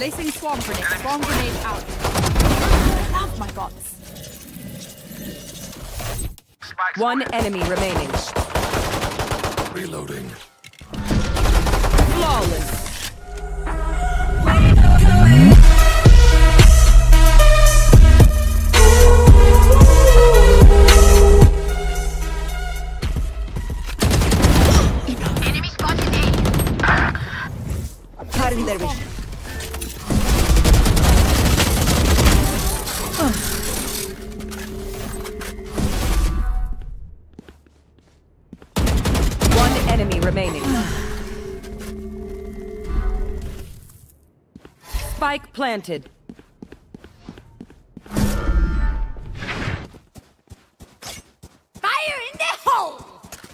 Placing swarm grenade. Swarm grenade out. Oh my god. One enemy remaining. Reloading. Flawless. Enemy spotted A. Cutting their vision. One enemy remaining. Spike planted. Fire in the hole!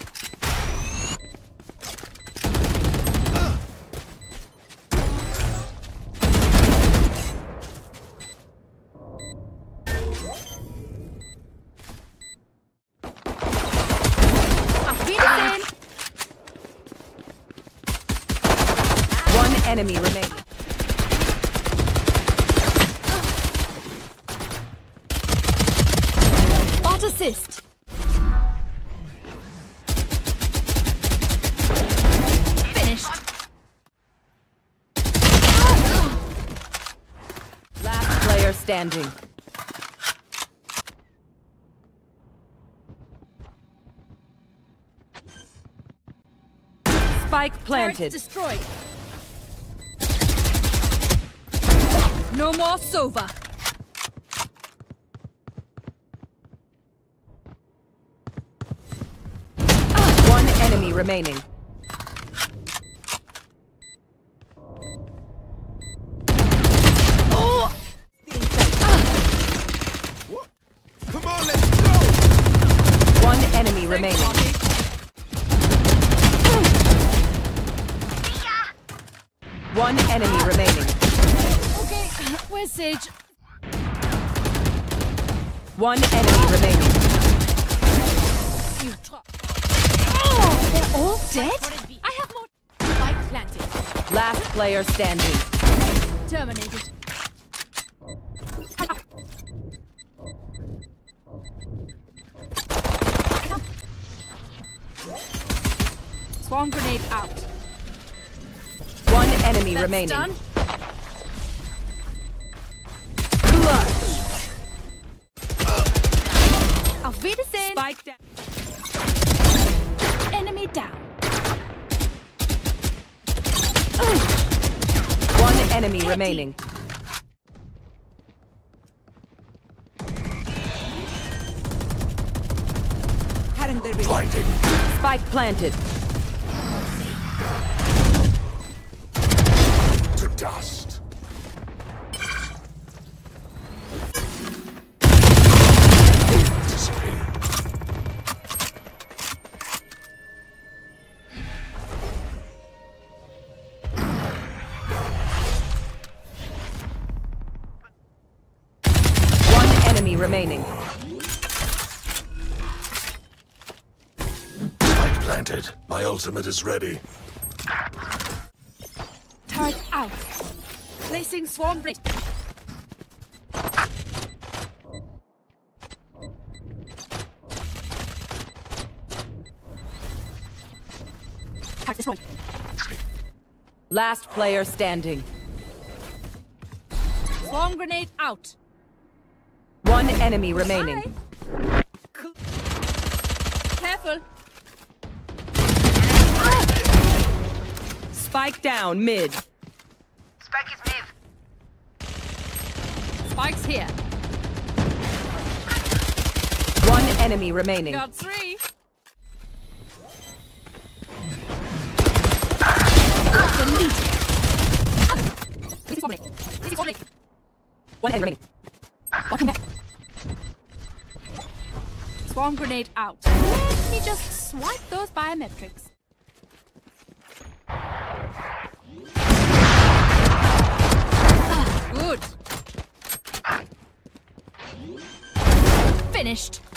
One enemy remaining. Bot assist. Finished. Last player standing. Spike Turret planted. destroyed. No more Sova. One enemy remaining. Oh! Come on, let's go! One enemy remaining. One enemy remaining. Okay, where's Sage? One enemy remaining. You try. Oh, they're all dead? I have more. Spike planted. Last player standing. Terminated. Swarm grenade out. One enemy That's remaining. done. Clutch. Auf Wiedersehen. Spike down. Enemy down. One enemy remaining. Blinding. Spike planted. To dust. Disappear. One enemy remaining. Spike planted. My ultimate is ready. Turret out. Placing swarm grenade. Target destroyed. Last player standing. Swarm grenade out. One enemy remaining. Hi. Careful. Spike down mid. Spike is mid. Spike's here. One enemy remaining. Got three. One enemy remaining. Welcome back. Swarm grenade out. Let me just swipe those biometrics. Good. Finished.